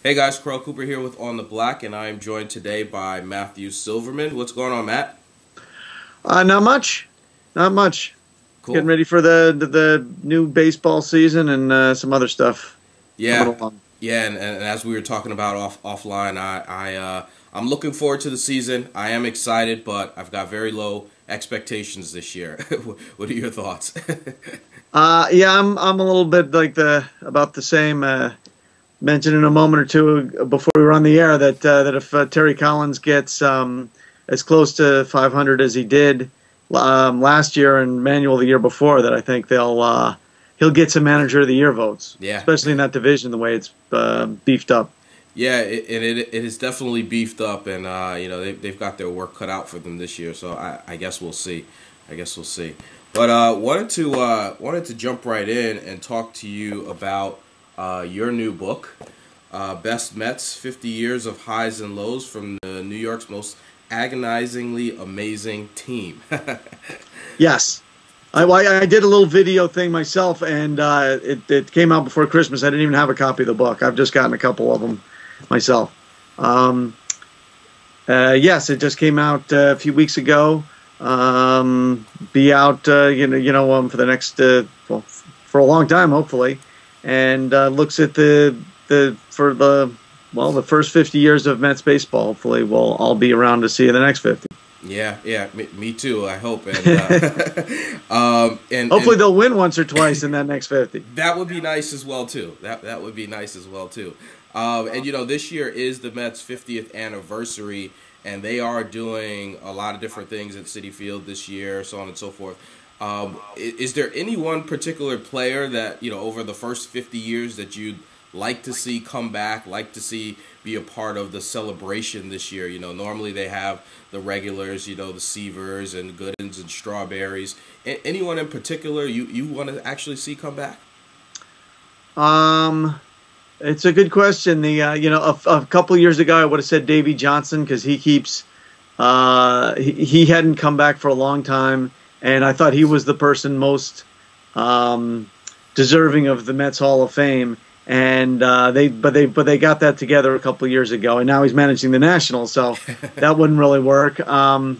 Hey guys, Carl Cooper here with On the Black, and I am joined today by Matthew Silverman. What's going on, Matt? Not much. Not much. Getting Cool. ready for the new baseball season and some other stuff coming Yeah, along. yeah, and as we were talking about offline, I'm looking forward to the season. I am excited, but I've got very low expectations this year. What are your thoughts? Yeah, I'm a little bit like about the same. Mentioned in a moment or two before we were on the air that if Terry Collins gets as close to 500 as he did last year and Manuel the year before, that I think he'll get some Manager of the Year votes, Yeah. especially in that division the way it's beefed up. Yeah, it is definitely beefed up, and they've got their work cut out for them this year. So I guess we'll see. I guess we'll see. But wanted to jump right in and talk to you about your new book, Best Mets: 50 Years of Highs and Lows from the New York's Most Agonizingly Amazing Team. Yes. I did a little video thing myself, and it came out before Christmas. I didn't even have a copy of the book. I've just gotten a couple of them myself. Yes, it just came out a few weeks ago. Be out, for the next, for a long time, hopefully, and looks at the first 50 years of Mets baseball. Hopefully, we'll all be around to see the next 50. Yeah, me too. I hope, and and hopefully they'll win once or twice in that next 50. That would be nice as well too. That would be nice as well too. And this year is the Mets' 50th anniversary, and they are doing a lot of different things at Citi Field this year, so on and so forth. Is there any one particular player that over the first 50 years that you'd like to see come back, like to see be a part of the celebration this year? Normally they have the regulars, the Seavers and Goodens and Strawberries. Anyone in particular you want to actually see come back? It's a good question. A couple years ago I would have said Davey Johnson, because he keeps he hadn't come back for a long time, and I thought he was the person most deserving of the Mets Hall of Fame. And they got that together a couple of years ago, and now he's managing the Nationals, so that wouldn't really work. I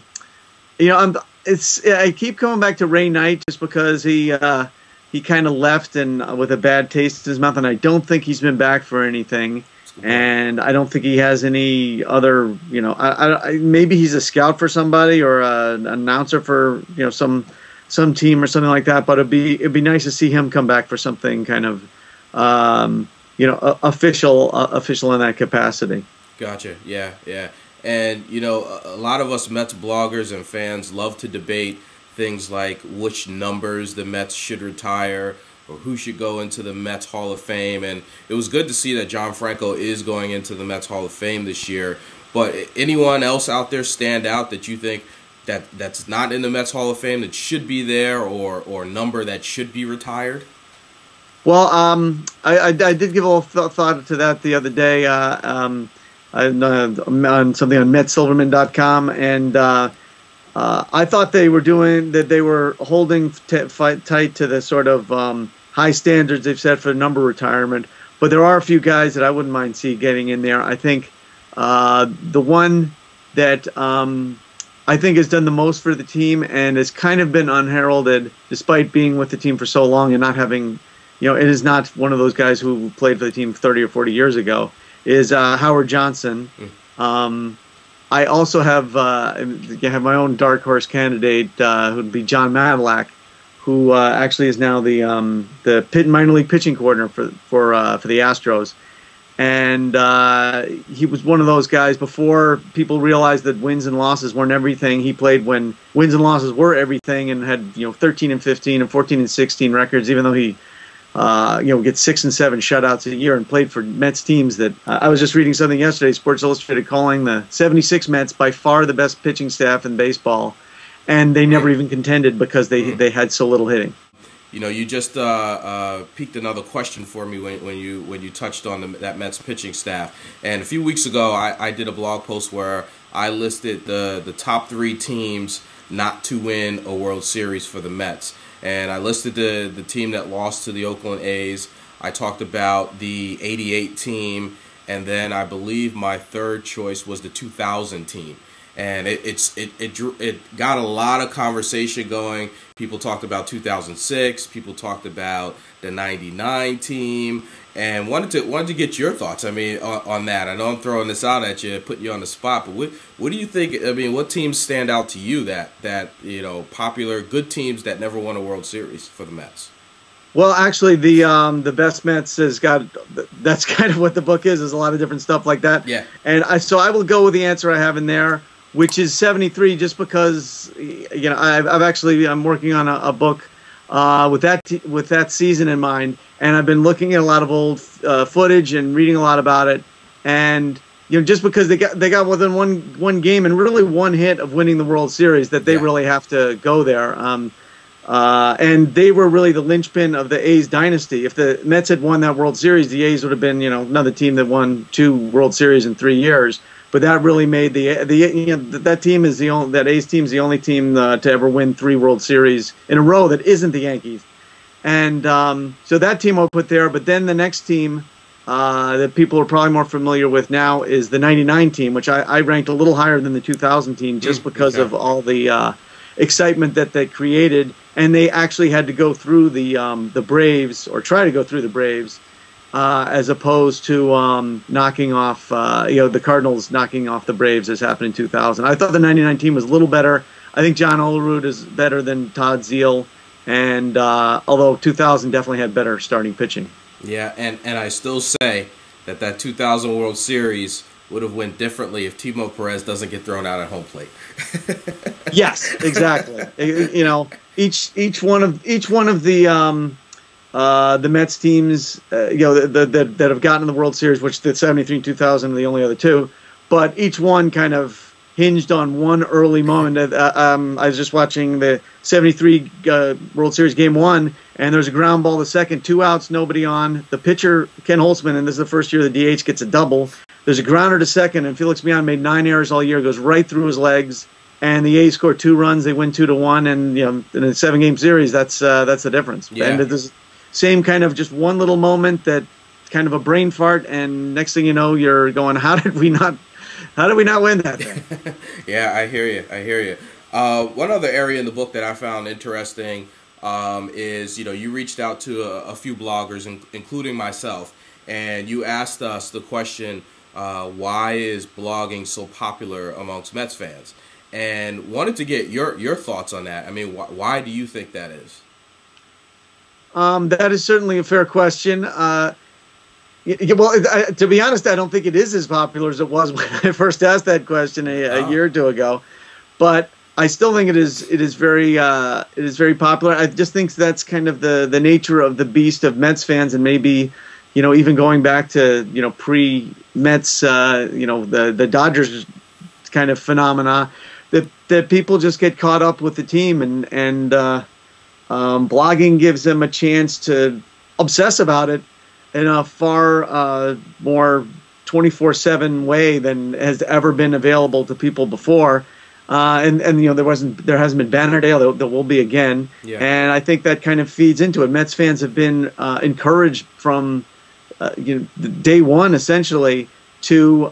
keep coming back to Ray Knight just because he kind of left and with a bad taste in his mouth, and I don't think he's been back for anything, and I don't think he has any other. Maybe he's a scout for somebody or an announcer for some team or something like that. But it'd be nice to see him come back for something kind of. Official in that capacity. Gotcha. Yeah. And a lot of us Mets bloggers and fans love to debate things like which numbers the Mets should retire or who should go into the Mets Hall of Fame. And it was good to see that John Franco is going into the Mets Hall of Fame this year. But anyone else out there stand out that you think that's not in the Mets Hall of Fame that should be there, or number that should be retired? Well, I did give a little thought to that the other day on something on MetSilverman.com, and I thought they were holding tight to the sort of high standards they've set for number retirement. But there are a few guys that I wouldn't mind getting in there. I think the one that I think has done the most for the team and has kind of been unheralded, despite being with the team for so long and not having. It is not one of those guys who played for the team 30 or 40 years ago, is Howard Johnson. I also have my own dark horse candidate, who would be John Madlack, who actually is now the minor league pitching coordinator for the Astros. And he was one of those guys before people realized that wins and losses weren't everything. He played when wins and losses were everything, and had 13 and 15 and 14 and 16 records, even though he get 6 and 7 shutouts a year, and played for Mets teams that I was just reading something yesterday, Sports Illustrated calling the 76 Mets by far the best pitching staff in baseball, and they never even contended because they had so little hitting. You just piqued another question for me when you touched on that Mets pitching staff. And a few weeks ago, I did a blog post where I listed the top 3 teams not to win a World Series for the Mets. And I listed the team that lost to the Oakland A's. I talked about the '88 team and then I believe my third choice was the 2000 team. And it got a lot of conversation going. People talked about 2006. People talked about the '99 team, and wanted to get your thoughts. I mean, on that. I know I'm throwing this out at you, putting you on the spot, but what do you think? I mean, what teams stand out to you that popular, good teams that never won a World Series for the Mets? Well, actually, the best Mets has got. That's kind of what the book is. There's a lot of different stuff like that. Yeah. And I will go with the answer I have in there, which is 73, just because I'm working on a book with that season in mind, and I've been looking at a lot of old footage and reading a lot about it, and just because they got within one game and really one hit of winning the World Series, that they really have to go there. And they were really the linchpin of the A's dynasty. If the Mets had won that World Series, the A's would have been another team that won 2 World Series in 3 years. But that really made that team is that A's team is the only team to ever win 3 World Series in a row that isn't the Yankees, and so that team I'll put there. But then the next team that people are probably more familiar with now is the '99 team, which I ranked a little higher than the 2000 team just because of all the excitement that they created, and they actually had to go through the Braves, or try to go through the Braves. As opposed to knocking off, the Cardinals knocking off the Braves, as happened in 2000. I thought the '99 team was a little better. I think John Olerud is better than Todd Zeile, and although 2000 definitely had better starting pitching. Yeah, and I still say that 2000 World Series would have went differently if Timo Perez doesn't get thrown out at home plate. Yes, exactly. Each one of the Mets teams, that have gotten in the World Series, which the '73 and 2000 are the only other two, but each one kind of hinged on one early moment. I was just watching the '73 World Series Game 1, and there's a ground ball to second, 2 outs, nobody on. The pitcher, Ken Holtzman, and this is the first year the DH gets a double. There's a grounder to second, and Felix Millan made 9 errors all year, goes right through his legs, and the A's score 2 runs. They win 2-1, and in a 7-game series, that's the difference. Yeah. And this same kind of just one little moment, that kind of a brain fart, and next thing you know, you're going, how did we not win that thing? Yeah, I hear you. One other area in the book that I found interesting is, you reached out to a few bloggers, including myself, and you asked us the question, why is blogging so popular amongst Mets fans? And wanted to get your thoughts on that. I mean, why do you think that is? That is certainly a fair question. To be honest, I don't think it is as popular as it was when I first asked that question a year or two ago. But I still think it is very popular. I just think that's kind of the nature of the beast of Mets fans, and maybe even going back to pre-Mets, the Dodgers kind of phenomena, that people just get caught up with the team, and blogging gives them a chance to obsess about it in a far more 24/7 way than has ever been available to people before. And there hasn't been Bannerdale. There will be again. Yeah. And I think that kind of feeds into it. Mets fans have been encouraged from day one, essentially, to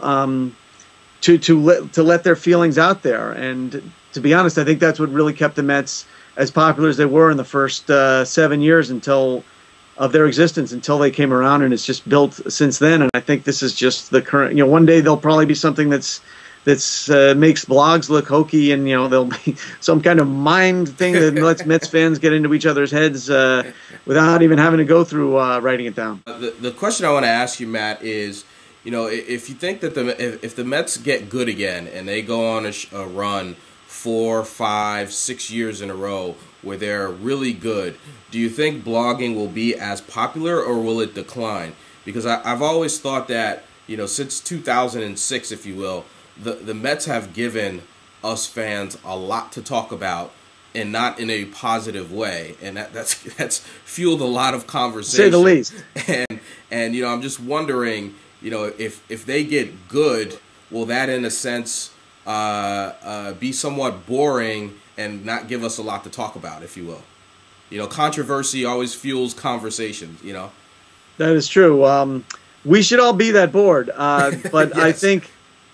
let their feelings out there. And to be honest, I think that's what really kept the Mets as popular as they were in the first 7 years of their existence, until they came around, and it's just built since then. And I think this is just the current. One day there'll probably be something that's makes blogs look hokey, and there'll be some kind of mind thing that lets Mets fans get into each other's heads without even having to go through writing it down. The question I want to ask you, Matt, is if you think that if the Mets get good again and they go on a run 4, 5, 6 years in a row where they're really good, do you think blogging will be as popular, or will it decline? Because I've always thought that since 2006, if you will, the Mets have given us fans a lot to talk about, and not in a positive way, and that's fueled a lot of conversation, say the least. And I'm just wondering, if they get good, will that in a sense be somewhat boring and not give us a lot to talk about, if you will? Controversy always fuels conversations. That is true. We should all be that bored. But I Yes. think,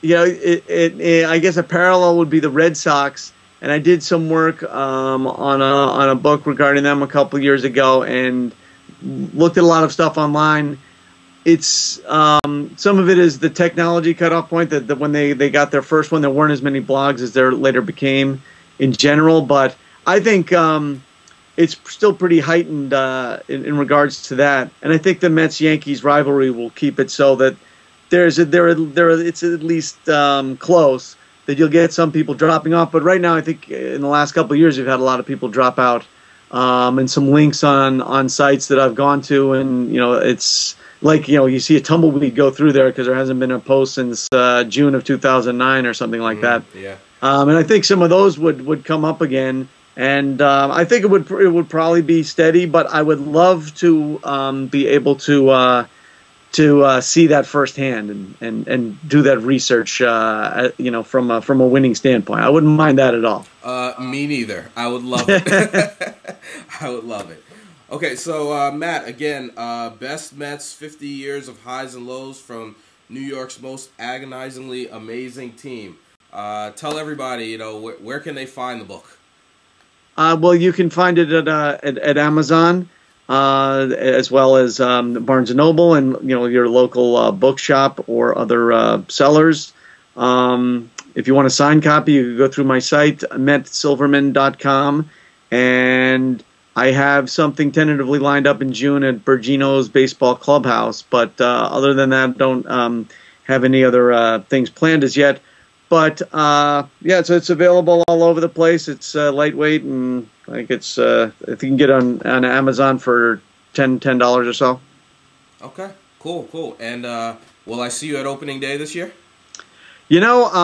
I guess a parallel would be the Red Sox. And I did some work on a book regarding them a couple of years ago, and looked at a lot of stuff online. It's some of it is the technology cutoff point that when they got their first one, there weren't as many blogs as there later became in general. But I think it's still pretty heightened in regards to that. And I think the Mets-Yankees rivalry will keep it so that it's at least close, that you'll get some people dropping off. But right now, I think in the last couple of years, you've had a lot of people drop out, and some links on sites that I've gone to. And, it's like, you see a tumbleweed go through there because there hasn't been a post since June of 2009 or something like that. Yeah. And I think some of those would come up again. And I think it would probably be steady, but I would love to be able to see that firsthand and do that research, from a winning standpoint. I wouldn't mind that at all. Me neither. I would love it. I would love it. Okay, so Matt, again, best Mets, 50 years of highs and lows from New York's most agonizingly amazing team. Tell everybody, where can they find the book? Well, you can find it at Amazon, as well as Barnes & Noble and your local bookshop or other sellers. If you want a signed copy, you can go through my site, metsilverman.com, and I have something tentatively lined up in June at Bergino's Baseball Clubhouse. But other than that, don't have any other things planned as yet. But so it's available all over the place. It's lightweight, and I think if you can get on Amazon for $10 or so. Okay, cool. And will I see you at opening day this year? You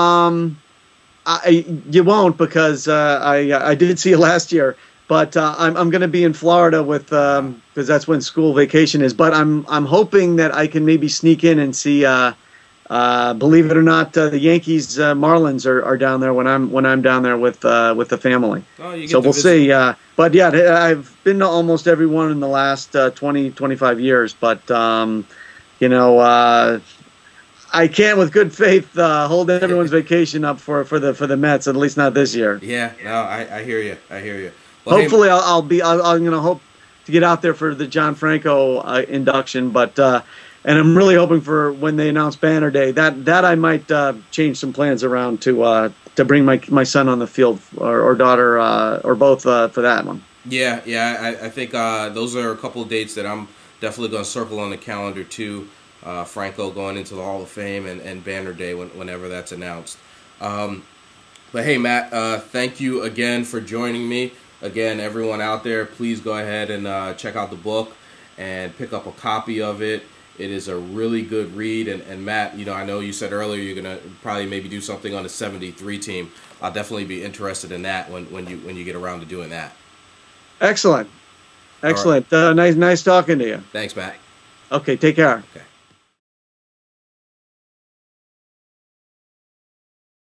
won't, because I did see you last year. But I'm going to be in Florida because that's when school vacation is. But I'm hoping that I can maybe sneak in and see. Believe it or not, the Yankees Marlins are down there when I'm down there with the family. Oh, you get so to we'll visit. see. But yeah, I've been to almost every one in the last 25 years. But I can't, with good faith, hold everyone's vacation up for the Mets. At least not this year. Yeah, no, I hear you. Well, hopefully, I'm going to hope to get out there for the John Franco induction, but and I'm really hoping for when they announce Banner Day that I might change some plans around to bring my son on the field or daughter or both for that one. Yeah, I think those are a couple of dates that I'm definitely going to circle on the calendar too. Franco going into the Hall of Fame and Banner Day whenever that's announced. But hey, Matt, thank you again for joining me. Again, everyone out there, please go ahead and check out the book and pick up a copy of it. It is a really good read. And Matt, I know you said earlier you're going to probably maybe do something on the 73 team. I'll definitely be interested in that when you get around to doing that. Excellent. Right. Nice talking to you. Thanks, Matt. Okay, take care. Okay.